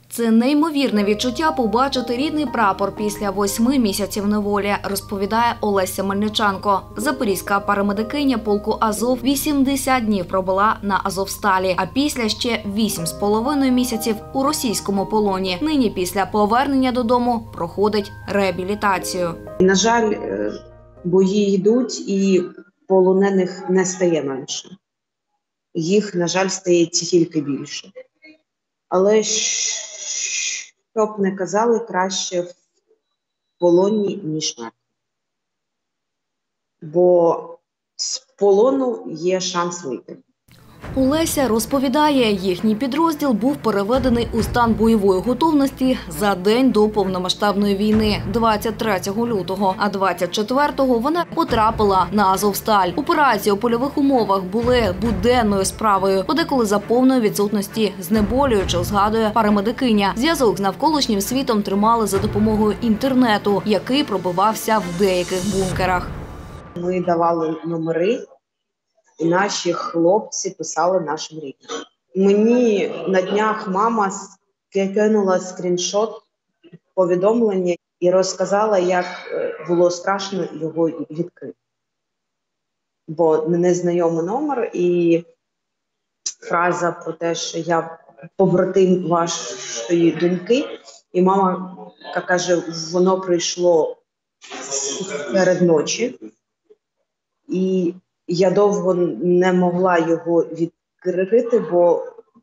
Це неймовірне відчуття побачити рідний прапор після 8 місяців неволі, розповідає Олеся Мельниченко. Запорізька парамедикиня полку Азов 80 днів пробула на Азовсталі, а після ще 8,5 місяців у російському полоні. Нині після повернення додому проходить реабілітацію. На жаль, бої йдуть і полонених не стає менше. Їх, на жаль, стає тільки більше. Але що б не казали, краще в полоні, ніж мертві. Бо з полону є шанс вийти. Олеся розповідає, їхній підрозділ був переведений у стан бойової готовності за день до повномасштабної війни, 23 лютого. А 24-го вона потрапила на Азовсталь. Операції у польових умовах були буденною справою, подеколи за повної відсутності знеболюючих, згадує парамедикиня. Зв'язок з навколишнім світом тримали за допомогою інтернету, який пробивався в деяких бункерах. Ми давали номери. І наші хлопці писали нашим рідним. Мені на днях мама кинула скріншот повідомлення і розказала, як було страшно його відкрити. Бо незнайомий номер і фраза про те, що я побратим вашої доньки. І мама каже, воно прийшло серед ночі. І я довго не могла його відкрити, бо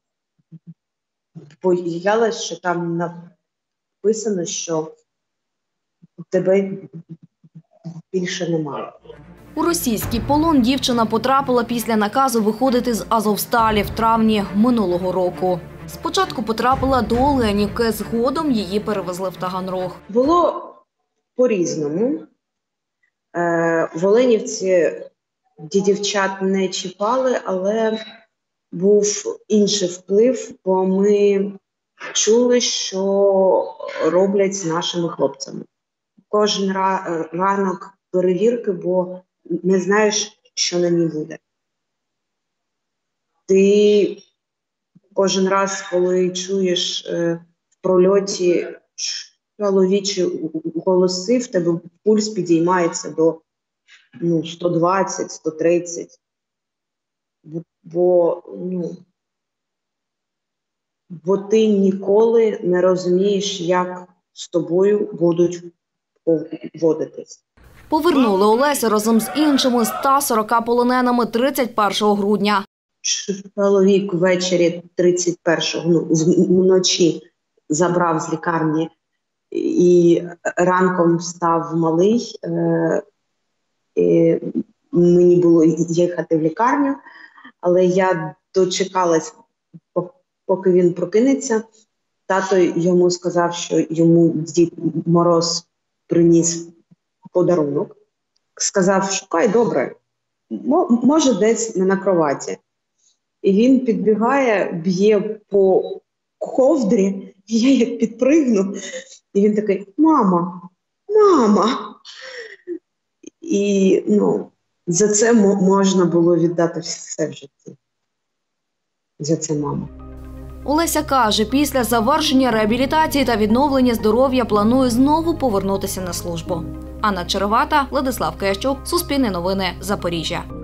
боялась, що там написано, що тебе більше немає. У російський полон дівчина потрапила після наказу виходити з Азовсталі в травні минулого року. Спочатку потрапила до Оленівки, згодом її перевезли в Таганрог. Було по-різному. В Оленівці дівчат не чіпали, але був інший вплив, бо ми чули, що роблять з нашими хлопцями. Кожен ранок перевірки, бо не знаєш, що на ній буде. Ти кожен раз, коли чуєш в прольоті чоловічі голоси, в тебе пульс підіймається до 120, 130, бо ти ніколи не розумієш, як з тобою будуть поводитись. Повернули Олесю разом з іншими 140 полоненими 31 грудня. Чоловік ввечері 31-го, вночі забрав з лікарні і ранком став малий. І мені було їхати в лікарню, але я дочекалась, поки він прокинеться. Тато йому сказав, що йому Дід Мороз приніс подарунок. Сказав, шукай, добре, може десь на кроваті. І він підбігає, б'є по ковдрі, і я як підпригну. І він такий, мама. І за це можна було віддати все в житті. За це мама. Олеся каже, після завершення реабілітації та відновлення здоров'я планує знову повернутися на службу. Анна Черевата, Владислав Кещук, Суспільне новини, Запоріжжя.